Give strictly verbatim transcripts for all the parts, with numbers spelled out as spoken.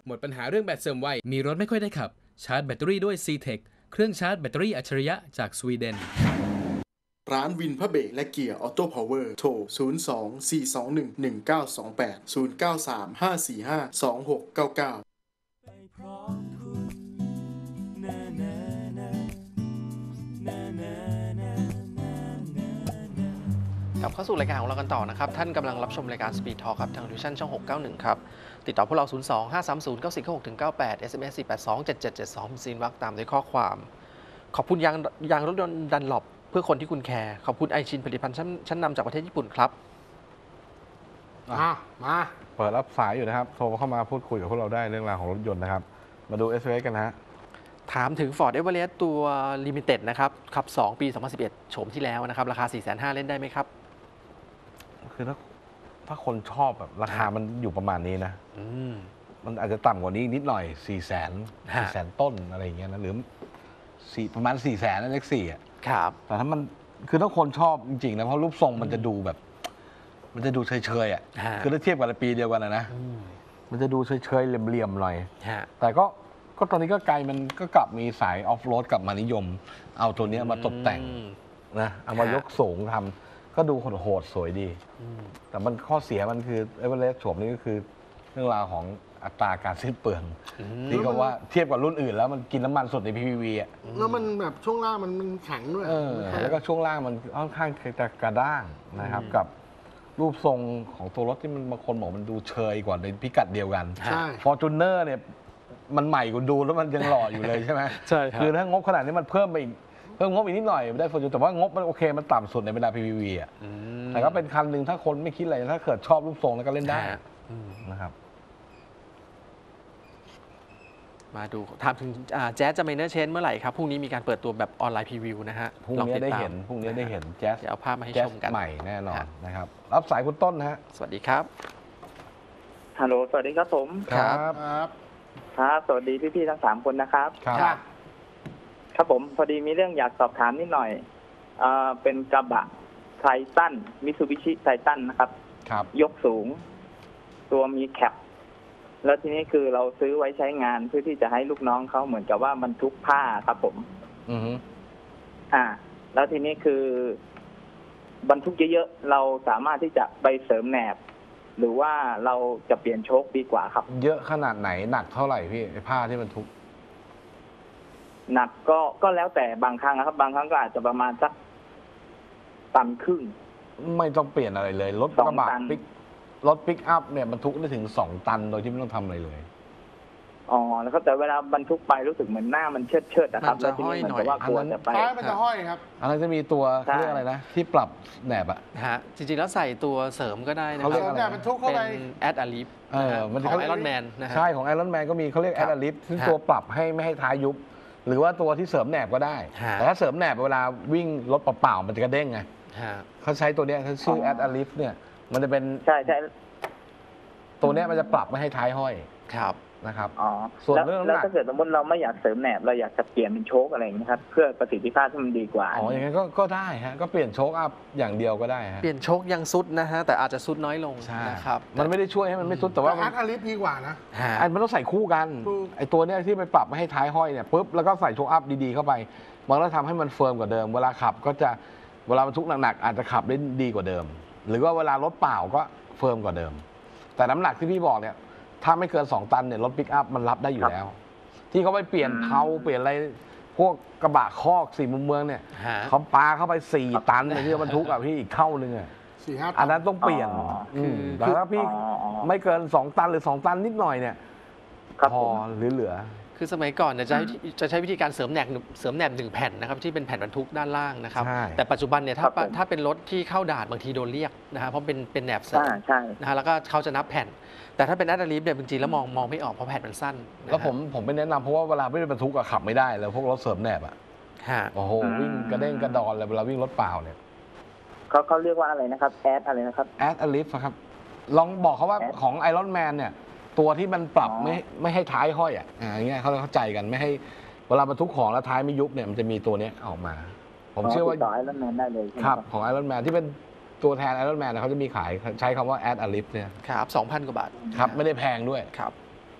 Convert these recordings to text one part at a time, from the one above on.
หมดปัญหาเรื่องแบตเสื่อมไวมีรถไม่ค่อยได้ขับชาร์จแบตเตอรี่ด้วย ซี เทค เครื่องชาร์จแบตเตอรี่อัจฉริยะจากสวีเดนร้านวินพระเบรกและเกียร์ออโต้พาวเวอร์โทรศูนย์ สอง สี่ สอง หนึ่ง หนึ่ง เก้า สอง แปด ศูนย์ เก้า สาม ห้า สี่ ห้า สอง หก เก้า เก้ากลับเข้าสู่รายการของเรากันต่อนะครับท่านกำลังรับชมรายการ Speed Talk ครับทางดิวิชั่นช่องหกเก้าหนึ่งครับติดต่อพวกเรา ศูนย์ สอง ห้า สาม ศูนย์ เก้า สี่ เก้า หก เก้า แปด เอส เอ็ม เอส สี่ แปด สอง เจ็ด เจ็ด เจ็ด สองซีนวักตามด้วยข้อความขอบคุณยางยางรถยนต์ดันหลบเพื่อคนที่คุณแคร์ขอบคุณไอชินผลิตภัณฑ์ชั้นชั้นนำจากประเทศญี่ปุ่นครับมามาเปิดรับสายอยู่นะครับโทรเข้ามาพูดคุยกับพวกเราได้เรื่องราวของรถยนต์นะครับมาดู เอส เอส กันนะฮะถามถึง Ford Everest ตัว Limited นะครับขับสองปีสองพันสิบเอ็ดโฉมที่แล้วนะครับราคา สี่แสนห้าหมื่น เล่นได้ไหมครับคือถ้าถ้าคนชอบแบบราคามันอยู่ประมาณนี้นะมันอาจจะต่ำกว่านี้นิดหน่อยสี่แสนสี่แสนต้นอะไรอย่างเงี้ยนะหรือสี่ประมาณสี่แสนเลขสี่อ่ะครับแต่ถ้ามันคือถ้าคนชอบจริงๆนะเพราะรูปทรงมันจะดูแบบมันจะดูเฉยๆอ่ะคือถ้าเทียบกับปีเดียวกันนะมันจะดูเฉยๆเหลี่ยมๆหน่อยแต่ก็ก็ตอนนี้ก็ไกลมันก็กลับมีสายออฟโรดกลับมานิยมเอาตัวนี้มาตกแต่งนะเอามายกสูงทำก็ดูโหดๆสวยดีแต่มันข้อเสียมันคือเอเวอเรสต์โฉมนี้ก็คือเรื่องราวของอัตราการสิ้นเปลืองที่เขาว่าเทียบกับรุ่นอื่นแล้วมันกินน้ำมันสดใน พี พี วี อ่ะแล้วมันแบบช่วงล่างมันมันแข็งด้วยแล้วก็ช่วงล่างมันค่อนข้างจะกระด้างนะครับกับรูปทรงของตัวรถที่มันบางคนบอกมันดูเชยกว่าในพิกัดเดียวกันฟอร์จูเนอร์เนี่ยมันใหม่กว่าดูแล้วมันยังหล่ออยู่เลยใช่ไหมใช่ครับคือถ้างบขนาดนี้มันเพิ่มไปอีกเพิ่มงบอีกนิดหน่อยได้ฟอร์จูนแต่ว่างบมันโอเคมันต่ำสุดในบรรดา พี พี วี อ่ะแต่ก็เป็นคันหนึ่งถ้าคนไม่คิดอะไรถ้าเกิดชอบรูปทรงแล้วก็เล่นได้นะครับมาดูถามถึงแจ๊สจะไมเนอร์เชนเมื่อไหร่ครับพรุ่งนี้มีการเปิดตัวแบบออนไลน์พรีวิวนะฮะพรุ่งนี้ได้เห็นพรุ่งนี้ได้เห็นแจ๊สเอาภาพมาให้ชมกันใหม่แน่นอนนะครับรับสายคุณต้นนะฮะสวัสดีครับฮัลโหลสวัสดีครับผมครับครับสวัสดีพี่ๆทั้งสามคนนะครับครับครับผมพอดีมีเรื่องอยากสอบถามนิดหน่อยอ่าเป็นกระบะไททันมิตซูบิชิไททันนะครับครับยกสูงตัวมีแคปแล้วทีนี้คือเราซื้อไว้ใช้งานเพื่อที่จะให้ลูกน้องเขาเหมือนกับว่าบรรทุกผ้าครับผมอือฮึอ่าแล้วทีนี้คือบรรทุกเยอะๆเราสามารถที่จะไปเสริมแหนบหรือว่าเราจะเปลี่ยนโชคดีกว่าครับเยอะขนาดไหนหนักเท่าไหร่พี่ไอ้ผ้าที่บรรทุกหนักก็ก็แล้วแต่บางครั้งนะครับบางครั้งก็อาจจะประมาณสักตันครึ่งไม่ต้องเปลี่ยนอะไรเลยรถกระบะปิกรถปิกอัพเนี่ยบรรทุกได้ถึงสองตันโดยที่ไม่ต้องทำอะไรเลยอ๋อแล้วก็แต่เวลาบรรทุกไปรู้สึกเหมือนหน้ามันเชิดเชิดนะครับแล้วทีนี้เหมือนกับว่ากลัวจะไปท้ายมันจะห้อยครับอะไรจะมีตัวเรื่องอะไรนะที่ปรับแหนบอะฮะจริงๆแล้วใส่ตัวเสริมก็ได้นะครับเขาเรียกบรรทุกเข้าไปเป็นแอดอะลิฟเออมันของไอรอนแมนนะฮะใช่ของไอรอนแมนก็มีเขาเรียกแอดอะลิฟซึ่งตัวปรับให้ไม่ให้ท้ายยุบหรือว่าตัวที่เสริมแหนบก็ได้แต่ถ้าเสริมแหนบเวลาวิ่งรถเปล่าๆมันจะกระเด้งไงเขาใช้ตัวนี้เขาชื่อแอดอะลิฟเนี่ยมันจะเป็นใช่ใช่ตัวนี้มันจะปรับไม่ให้ท้ายห้อยครับนะครับอ๋อส่วนเรื่องแล้วถ้าเกิดสมมติเราไม่อยากเสริมแหนบเราอยากจะเปลี่ยนเป็นโชคอะไรอย่างนี้ครับเพื่อประสิทธิภาพที่มันดีกว่าอ๋ออย่างนั้นก็ก็ได้ฮะก็เปลี่ยนโชคอัพอย่างเดียวก็ได้ฮะเปลี่ยนโชคยังซุดนะฮะแต่อาจจะซุดน้อยลงนะครับมันไม่ได้ช่วยให้มันไม่ซุดแต่ว่าแอดอะลิฟดีกว่านะไอ้มันต้องใส่คู่กันไอ้ตัวเนี้ยที่ไปปรับไม่ให้ท้ายห้อยเนี่ยปุ๊บแล้วก็ใส่โชคอัพดีๆเข้าไปมันก็ทำให้มันเฟิร์มกว่าเดิมเวลาขับก็จะเวลาบรรทุกหนักๆอาจจะขับได้ดีกว่าเดิมหรือว่าเวลารถเปล่าก็เฟิร์มกว่าเดิมแต่น้ำหนักที่พี่บอกเนี่ยถ้าไม่เกินสองตันเนี่ยรถปิกอัพมันรับได้อยู่แล้วที่เขาไปเปลี่ยนเผาเปลี่ยนอะไรพวกกระบะคอกสี่มุมเมืองเนี่ยเขาปาเข้าไปสี่ตันที่บรรทุกอ่ะพี่อีกเข้านึงอ่ะอันนั้นต้องเปลี่ยนแต่ถ้าพี่ไม่เกินสองตันหรือสองตันนิดหน่อยเนี่ยพอหรือเหลือคือสมัยก่อนจะจะใช้วิธีการเสริมแหนบเสริมแหนบหนึ่งแผ่นนะครับที่เป็นแผ่นบรรทุกด้านล่างนะครับแต่ปัจจุบันเนี่ยถ้าถ้าเป็นรถที่เข้าด่านบางทีโดนเรียกนะฮะเพราะเป็นเป็นแหนบเสริมนะฮะแล้วก็เขาจะนับแผ่นแต่ถ้าเป็นแอดอะลิฟเนี่ยจริงๆแล้วมองมองไม่ออกเพราะแผ่นมันสั้นแล้วผมผมไม่แนะนำเพราะว่าเวลาไม่ได้บรรทุกขับไม่ได้แล้วพวกรถเสริมแหนบอ่ะโอ้โหวิ่งกระเด้งกระดอนเลยเวลาวิ่งรถเปล่าเนี่ยเขาเขาเรียกว่าอะไรนะครับแอดอะไรนะครับแอดอะลิฟครับลองบอกเขาว่าของไอรอนแมนเนี่ยตัวที่มันปรับไม่ไม่ให้ท้ายห้อยอ่ะอย่างเงี้ยเขาเข้าใจกันไม่ให้เวลาบรรทุกของแล้วท้ายไม่ยุบเนี่ยมันจะมีตัวนี้ออกมาผมเชื่อว่าไอรอนแมนได้เลยครับของไอรอนแมนที่เป็นตัวแทนไอรอนแมนเขาจะมีขายใช้คำว่าแอดอะลิฟเนี่ยครับสองพันกว่าบาทครับไม่ได้แพงด้วยครับ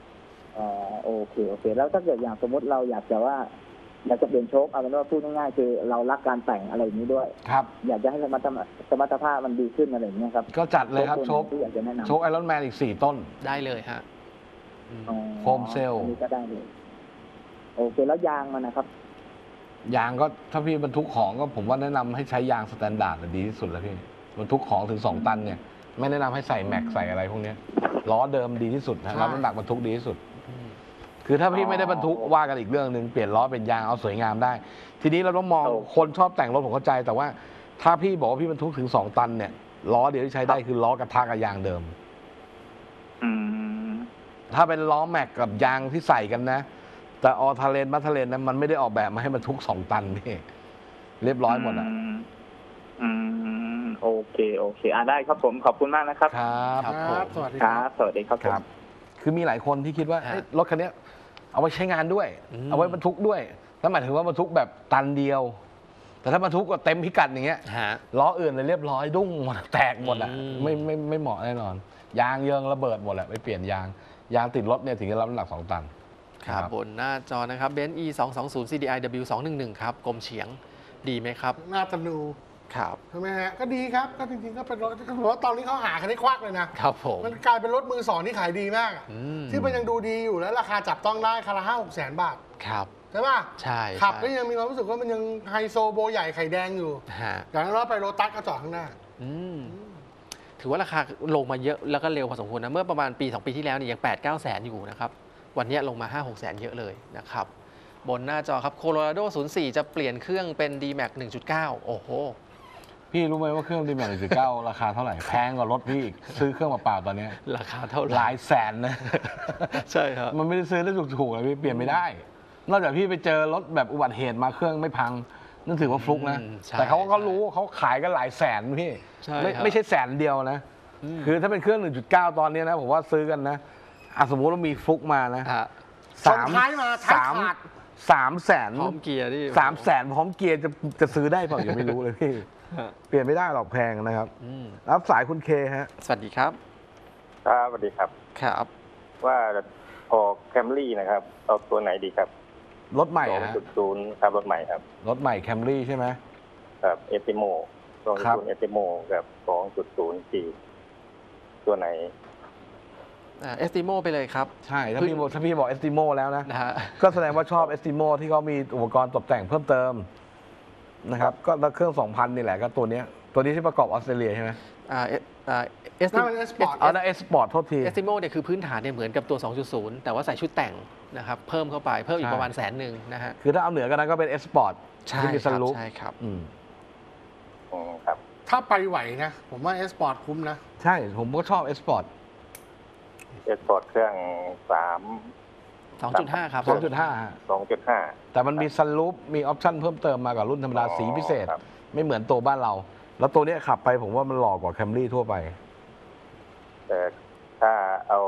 อ๋อโอเคโอเค แล้วถ้าเกิดอย่างสมมติเราอยากจะว่าอยากจะเปลี่ยนโชคเอาเป็นว่าพูดง่ายๆคือเรารักการแต่งอะไรอย่างนี้ด้วยครับอยากจะให้สมรรถสมรรถภาพมันดีขึ้นอะไรอย่างเงี้ยครับก็จัดเลยครับโชคที่อยากจะแนะนำโชคไอรอนแมนอีกสี่ต้นได้เลยฮะอืมอ๋อโฟมเซลล์อันนี้ก็ได้เลยโอเคแล้วยางมันนะครับยางก็ถ้าพี่บรรทุกของก็ผมว่าแนะนำให้ใช้ยางสแตนดาร์ดดีที่สุดแล้วพี่บรรทุกของถึงสองตันเนี่ยไม่แนะนำให้ใส่แม็กใส่อะไรพวกเนี้ยล้อเดิมดีที่สุดนะรับน้ำหนักบรรทุกดีที่สุดอืมคือถ้าพี่ไม่ได้บรรทุกว่ากันอีกเรื่องหนึ่งเปลี่ยนล้อเป็นยางเอาสวยงามได้ ทีนี้เราต้องมองโอ้คนชอบแต่งรถผมเข้าใจ แต่ว่าถ้าพี่บอกว่าพี่บรรทุกถึงสองตันเนี่ยล้อเดียวที่ใช้ได้คือล้อกระทะกับยางเดิมอืมถ้าเป็นล้อแม็กกับยางที่ใส่กันนะ แต่ออทาเลนมัทเทเลนนะมันไม่ได้ออกแบบมาให้บรรทุกสองตันพี่เรียบร้อยหมดอ่ะมอืมโอเคโอเคอ่าได้ครับผมขอบคุณมากนะครับครับครับครับ สวัสดีคครัรับบ สวัสดีครับผมครับ คือมีหลายคนที่คิดว่าฮะเอ้ยรถคันเนี้ยเอาไว้ใช้งานด้วยอืมเอาไว้บรรทุกด้วยนั่นหมายถึงว่าบรรทุกแบบตันเดียว แต่ถ้าบรรทุกก็เต็มพิกัดอย่างเงี้ยฮะล้ออื่นเลยเรียบร้อยดุ้งหมดแตกหมดอ่ะอืมไม่ไม่ไม่เหมาะแน่นอน ยางเยิงระเบิดหมดแหละไปเปลี่ยนยางยางติดรถเนี่ยถึงจะรับน้ำหนักสองตันครับบนหน้าจอนะครับเบนซ์ อี สองสองศูนย์ ซี ดี ไอ ดับเบิลยู สองหนึ่งหนึ่งครับกลมเฉียงดีไหมครับหน้าตะนูครับใช่ไหมฮะ ก็ดีครับ ก็จริงๆ ก็เป็นรถผมว่าตอนนี้เขาหากันได้ควักเลยนะครับผมมันกลายเป็นรถมือสองที่ขายดีมากอะอืมที่มันยังดูดีอยู่แล้วราคาจับต้องได้คันละห้าหกแสนบาทครับใช่ป่ะใช่ขับก็ใช่ยังมีความรู้สึกว่ามันยังไฮโซโบใหญ่ไข่แดงอยู่ฮะอย่างนั้นเราไปโรตัสก็จอดข้างหน้าอืมถือว่าราคาลงมาเยอะแล้วก็เร็วพอสมควรนะ เมื่อประมาณปี สอง ปีที่แล้วเนี่ยยัง แปด เก้า แสนอยู่นะครับ วันนี้ลงมา ห้า หก แสนเยอะเลยนะครับ บนหน้าจอครับโคโลราโด ศูนย์ สี่ จะเปลี่ยนเครื่องเป็น ดี แม็กซ์ หนึ่งจุดเก้า โอ้โหพี่รู้ไหมว่าเครื่องดีแม็กหนึ่งจุดเก้าราคาเท่าไหร่แพงกว่ารถพี่อีกซื้อเครื่องเปล่าๆตอนเนี้ยราคาเท่าไหหร่ลายแสนนะใช่ครับมันไม่ได้ซื้อได้ถูกๆเลยพี่เปลี่ยนไม่ได้ นอกจากพี่ไปเจอรถแบบอุบัติเหตุมาเครื่องไม่พังนั่นถือว่าฟลุกนะอืมใช่แต่เขาก็รู้เขาขายกันหลายแสนพี่ใช่ไม่ครับไม่ใช่แสนเดียวนะมคือถ้าเป็นเครื่อง หนึ่งจุดเก้า ตอนนี้นะผมว่าซื้อกันนะอ่ะสมมุติว่ามีฟลุกมานะฮะชนท้ายมาท้ายสามขาดสามแสนพร้อมเกียร์นี่สามแสนพร้อมเกียร์จะจะซื้อได้เปล่ายังไม่รู้เลยพี่ฮะเปลี่ยนไม่ได้หรอกแพงนะครับอืมรับสายคุณเคฮะสวัสดีครับครับสวัสดีครับครับว่าออกแคมรี่นะครับเอาตัวไหนดีครับรถใหม่สองฮะจุดศูนย์ครับรถใหม่ครับรถใหม่แคมรี่ใช่ไหมครับเอสติโมสองจุดครับศูนย์เอสติโมกับสองจุดศูนย์สี่ตัวไหนเอสติโมไปเลยครับใช่ถ้าพี่บอกถ้าพี่บอกเอสติโมแล้วนะนะฮะก็แสดงว่าชอบเอสติโมที่เขามีอุปกรณ์ตกแต่งเพิ่มเติมนะครับ ก็แล้วเครื่อง สองพัน นี่แหละก็ตัวเนี้ยตัวนี้ที่ประกอบออสเตรเลียใช่ไหมอ่าเอสอ่าเอสนั่นมัน S-Sport เอาแล้วเอสปอร์ตโทษทีเอสติโมเนี่ยคือพื้นฐานเนี่ยเหมือนกับตัว สองจุดศูนย์ แต่ว่าใส่ชุดแต่งนะครับ เพิ่มเข้าไปเพิ่มอีกใช่ประมาณแสนหนึ่งนะฮะคือถ้าเอาเหนือกันนั้นก็เป็นเอสปอร์ตใช่ที่มีคสรับลูปใช่ครับอืมอืมครับถ้าไปไหวนะ ผมว่าเอสปอร์ตคุ้มนะใช่ผมก็ชอบเอสปอร์ตเอสปอร์ตเครื่องสามสองจุดห้า ครับสองจุดห้าสองจุดห้าแต่มันมีสลูปมีออปชั่นเพิ่มเติมมากับรุ่นธรรมดาสีพิเศษครับไม่เหมือนตัวบ้านเรา แล้วตัวเนี้ยขับไปผมว่ามันหล่อกว่าแคมรี่ทั่วไปแต่ถ้าเอา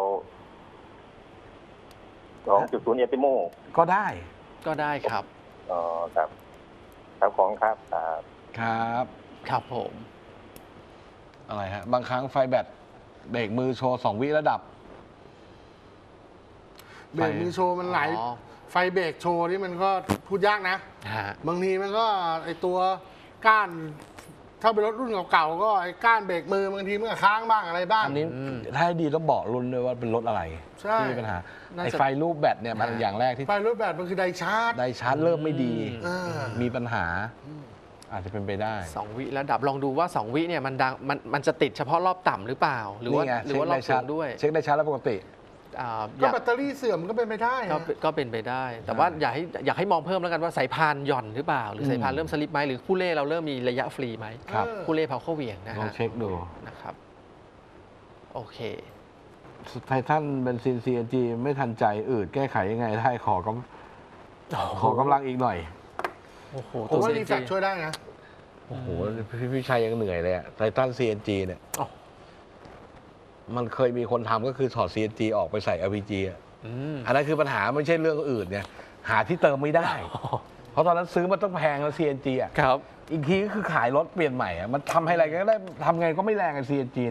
สองจุดศูนย์เอสติโมก็ได้ก็ได้ครับอ๋อครับครับของครับครับครับครับผมอะไรฮะ บางครั้งไฟแบตเบรกมือโชว์สองวิระดับเบรกมือโชว์มันหลายอ๋อไฟเบรกโชว์นี่มันก็พูดยากนะฮะบางทีมันก็ไอตัวก้าน ถ้าเป็นรถรุ่นเก่าๆก็ไอ้ก้านเบรกมือบางทีมันก็ค้างบ้างอะไรบ้างอันนี้อืมถ้าให้ดีต้องบอกรุ่นด้วยว่าเป็นรถอะไรใช่ที่มีปัญหาน่าจะไอ้ไฟรูปแบตเนี่ยมันอ่าอย่างแรกที่ไฟรถแบบมันคือไดชาร์จไดชาร์จเริ่มไม่ดีเออมีปัญหา อาจจะเป็นไปได้สองวิระดับลองดูว่า สอง วิเนี่ยมันดังมันมันจะติดเฉพาะรอบต่ำหรือเปล่า หรือว่านี่ไงหรือว่ารอบสูงด้วยเช็คได้ชาร์จแล้วปกติอ่าอก็ยากแบตเตอรี่เสื่อมก็เป็นไปได้ก็ฮะเป็นก็เป็นไปได้ แต่ว่าอยากให้อยากให้มองเพิ่มแล้วกันว่าสายพานหย่อนหรือเปล่า หรือสายพานอืมเริ่มสลิปไหมหรือผู้เล่เราเริ่มมีระยะฟรีไหมครับเออผู้เล่เผาเข้าเหวี่ยงนะลองฮะเช็คดูนะครับโอเคไททันเบนซิน ซี เอ็น จี ไม่ทันใจอืดแก้ไขยังไงได้ขอกำขอกำลังอีกหน่อยโอ้โหผมว่าซีรีแฟกช่วยได้นะโอ้โหพี่พี่ชัยยังเหนื่อยเลยอะไททัน ซี เอ็น จี เนี่ยอ๋อมันเคยมีคนทำก็คือถอด ซี เอ็น จี ออกไปใส่ แอล พี จี อะอืมอันนั้นคือปัญหาไม่ใช่เรื่องอื่นเนี่ย หาที่เติมไม่ได้ เพราะตอนนั้นซื้อมาต้องแพงแล้ว ซี เอ็น จี อ่ะครับอีกทีก็คือขายรถเปลี่ยนใหม่อ่ะ มันทำให้อะไรก็ได้ทำไงก็ไม่แรงกับ ซี เอ็น จี เนี่ย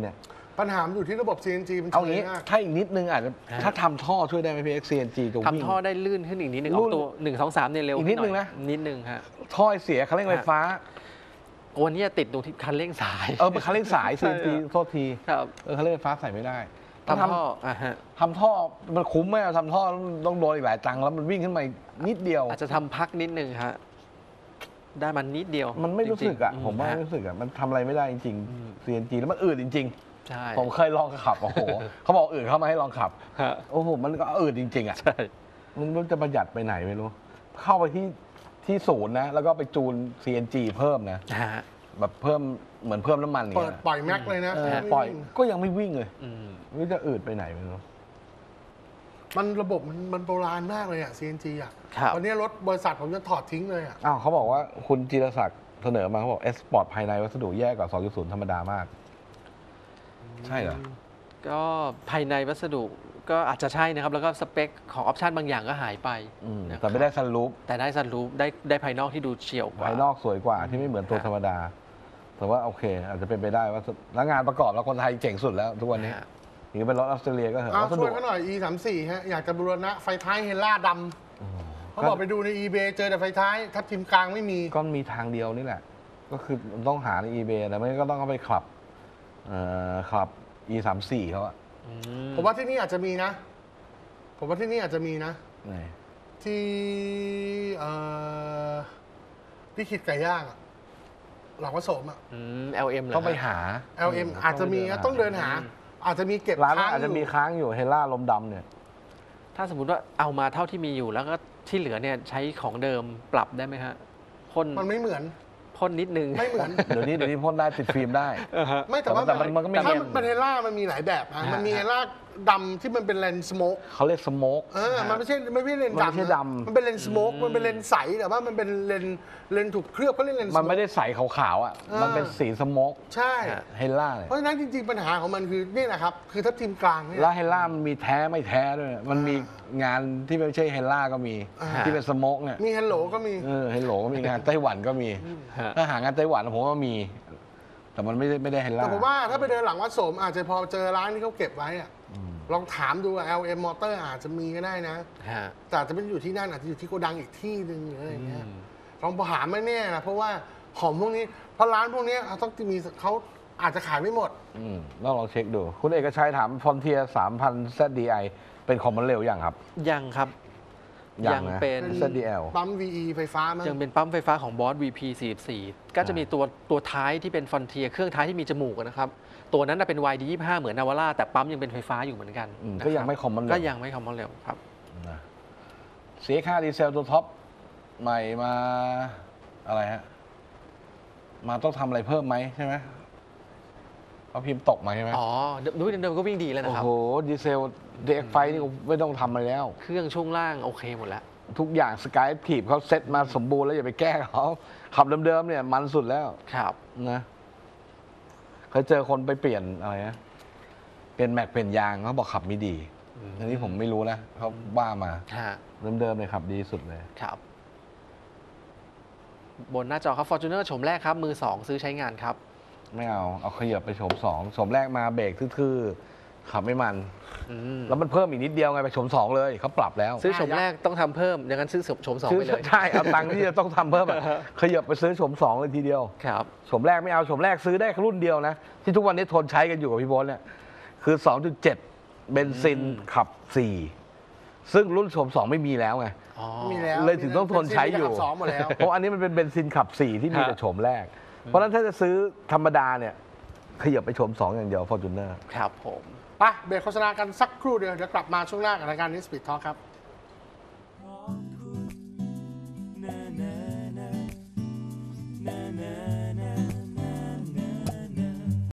ปัญหามันอยู่ที่ระบบ ซี เอ็น จี มันเอาเฉยงี้มากถ้าอีกนิดนึงอาจจะถ้าทำท่อช่วยได้ไหมพี่เอ็กซ์ ซี เอ็น จี ตัววิ่งทำท่อได้ลื่นขึ้นอีกนิดนึงรุ่เอานตัวหนึ่งสองสามเนี่ยเร็วอีกนิดนึงนะหอยนิดนึงฮะท่อเสียคันเร่งไฟฟ้าวันนี้ติดตรงที่คันเร่งสายเออเป็นคันเร่งสาย ซี เอ็น จี โทษทีครับเออคันเร่งไฟฟ้าใส่ไม่ได้ทำท่ออ่ะฮะทำท่อมันคุ้มไหมอะทำท่อต้องโดนอีกหลายตังค์แล้วมันวิ่งขึ้นมานิดเดียวอาจจะทำพักนิดนึงฮะได้มันนิดเดียวมันไม่รู้สึกอ่ะจงๆผมว่าฮะไม่รู้สึกอ่ะมันทำอะไรไม่ได้จริงอืมๆ ซี เอ็น จี แล้วมันอืดจริงใช่ๆ ผมเคยลองขับโอ้โห เขาบอกอืดเข้ามาให้ลองขับฮะโอ้โหมันก็อืดจริงๆอ่ะใช่มันไม่รู้จะประหยัดไปไหนไม่รู้ เข้าไปที่ที่ศูนย์นะ แล้วก็ไปจูน ซี เอ็น จี เพิ่มนะฮะแบบเพิ่มเหมือนเพิ่มน้ำมันอย่างเปิเงี้ดยปล่อยแม็กเลยนะเออไม่ปล่อยวิ่งก็ยังไม่วิ่งเลยอืมไม่รู้จะอืดไปไหนไม่รู้มันระบบมันมันโบราณมากเลยอ่ะ ซี เอ็น จี อ่ะครับวันนี้รถบริษัทผมจะถอดทิ้งเลยอ่ะอ้าวเขาบอกว่าคุณจิรศักดิ์เสนอมาเขาบอกเอสปอร์ตภายในวัสดุแย่กว่า สองจุดศูนย์ ธรรมดามาก ใช่เหรอก็ภายในวัสดุก็อาจจะใช่นะครับ แล้วก็สเปคของออปชันบางอย่างก็หายไปอืมนะครับแต่ไม่ได้ซันรูฟแต่ได้ซันรูฟได้ได้ภายนอกที่ดูเฉียวกว่าภายนอกสวยกว่าที่ไม่เหมือนตัวธรรมดา แต่ว่าโอเค อาจจะเป็นไปได้ว่าแล้วงานประกอบแล้วคนไทยเจ๋งสุดแล้วทุกวันนี้ฮะถึงเป็นรถออสเตรเลียก็เหอะอ้าววัสช่ดุวยเขาหน่อย อี สามสี่ ฮะ อยากจะบูรณะไฟท้ายเฮล่าดำเขาบอกไปดูใน eBay เจอแต่ไฟท้ายทับทิมกลางไม่มีก็มีทางเดียวนี่แหละ ก็คือต้องหาใน eBay แต่ไม่ก็ต้องเข้าไปขับเอ่อขับ อี สามสี่ เขาอะอืผมว่าที่นี่อาจจะมีนะ ผมว่าที่นี่อาจจะมีนะไหนที่เอ่อที่ขิดไก่ย่างอะหลังวัดโสมอะอืม แอล เอ็ม เหรอต้องไปฮะหาแอล เอ็ม อาจจะมีนะต้องเดินหา อาจจะมีเก็บร้านค้างอาจจะมีอยู่ค้างอยู่เฮล่าลมดำเนี่ยถ้าสมมุติว่าเอามาเท่าที่มีอยู่แล้วก็ที่เหลือเนี่ยใช้ของเดิมปรับได้ไหมฮะพ่นมันไม่เหมือนพ่นนิดนึงไม่เหมือนเดี๋ยวนี้เดี๋ยวนี้พ่นได้ติดฟิล์มได้ไม่แต่ว่าแต่มันมันก็ไม่ถ้าเนียนมันเฮล่ามันมีหลายแบบนะฮะมันมีเฮล่าดำที่มันเป็นเลนส์สโมกเขาเรียกสโมกเออ มันไม่ใช่ไม่ใช่เลนส์มันไม่ใช่ดำนะดำมันเป็นเลนส์สโมกมันเป็นเลนส์ใสแต่ว่ามันเป็นเลนส์เลนส์ถูกเคลือบก็เรียกเลนส์มันไม่ได้ smoke ใสขาวๆอ่ะเออมันเป็นสีสโมกใช่เฮล่าเนี่ยเพราะฉะนั้นจริง ๆ ปัญหาของมันคือนี่แหละครับ คือทับทิมกลางเนี่ยแล้วเฮล่ามันมีแท้ไม่แท้ด้วย มันมีงานที่ไม่ใช่เฮล่าก็มีอ่าที่เป็นสโมกเนี่ยมีฮัลโหลก็มีเออเฮลโหลก็มีงานไต้หวันก็มีฮะถ้าหางานไต้หวันผมว่ามี แต่มันไม่ได้ไม่ได้เฮล่าแต่ผมว่าถ้าไปเดินหลังวัดโสมอาจจะพอเจอร้านที่เขาเก็บไว้อะลองถามดู แอล เอ็ม Motor อาจจะมีก็ได้นะฮะแต่อาจจะไม่ได้อยู่ที่นั่นอาจจะอยู่ที่โกดังอีกที่หนึ่งหรืออะไรอย่างเงี้ยอืมลองหาไม่แน่นะเพราะว่าของพวกนี้เพราะร้านพวกนี้เขาต้องมีเขาอาจจะขายไม่หมดอืมต้องลองเช็คดู คุณเอกชัยถามฟอนเทียสามพัน แซด ดี ไอ เป็นคอมมอนเร็วยังครับยังครับยังนะเป็นแซด ดี แอลปั๊ม วี อี ไฟฟ้ามั้งยังเป็นปั๊มไฟฟ้าของบอส วี พี สี่สิบสี่ ก็จะมีตัวตัวท้ายที่เป็นฟอนเทียเครื่องท้ายที่มีจมูกอะนะครับ ตัวนั้นน่ะเป็น วาย ดี ยี่สิบห้า เหมือนนาวาร่าแต่ปั๊มยังเป็นไฟฟ้าอยู่เหมือนกันอืมนะครับก็ยังไม่ common เร็วก็ยังไม่คอมมอนเร็วครับนะเสียค่าดีเซลตัวท็อปใหม่มาอะไรฮะ มาต้องทำอะไรเพิ่มไหมใช่ไหมเขาพิมพ์ตกมาใช่ไหมอ๋อเดิมเดิมๆก็วิ่งดีแล้วโอ้นะครับโห ดีเซลเด็กไฟนี่ไม่ต้องทำอะไรแล้วเครื่องช่วงล่างโอเคหมดแล้วทุกอย่างสกายทีบเขาเซ็ตมาสมบูรณ์แล้วอย่าไปแก้เขาขับเดิมๆเนี่ยมันสุดแล้วครับนะเคยเจอคนไปเปลี่ยนอะไรนะเปลี่ยนแม็กเปลี่ยนยางเขาบอกขับไม่ดีอืมอันนี้ผมไม่รู้นะเขาบ้ามาฮะเดิมๆเลยขับดีสุดเลยครับ บนหน้าจอครับ Fortuner ชมแรกครับ มือสองซื้อใช้งานครับไม่เอาเอาขยับไปโฉมสองโฉมแรกมาเบรกทื่อๆขับไม่มันอืมแล้วมันเพิ่มอีกนิดเดียวไงไปโฉมสองเลยเขาปรับแล้วซื้อชมแรกต้องทำเพิ่มอย่างนั้นซื้อชมสองซื้อไปเลยใช่เอาตังค์ที่จะต้องทำเพิ่มอะขยับไปซื้อโฉมสองเลยทีเดียวครับโฉมแรกไม่เอาโฉมแรกซื้อได้รุ่นเดียวนะ ที่ทุกวันนี้ทนใช้กันอยู่กับพี่โบ๊ทเนี่ยคือ สองจุดเจ็ด เบนซินอืมขับ สี่ ซึ่งรุ่นโฉมสองไม่มีแล้วไงอ๋อมีแล้วเลยถึงต้องทนใช้อยู่เป็นซีรีส์กับสองหมดแล้วเพราะอันนี้มันเป็นเบนซินขับ สี่ ที่มีฮะแต่โฉมแรก เพราะฉะนั้นถ้าจะซื้อธรรมดาเนี่ยขยับไปโฉมสองอย่างเดียว Fortuner ครับผมไปเบรกโฆษณากันสักครู่เดียวเดี๋ยวกลับมาช่วงหน้ากับรายการนี้ Speed Talk ครับ